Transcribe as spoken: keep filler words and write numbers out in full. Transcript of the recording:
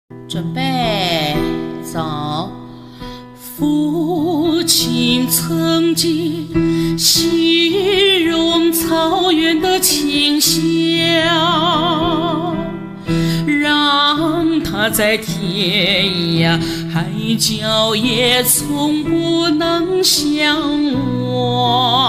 准备走。父亲曾经形容草原的清香，让他在天涯海角也从不能相忘。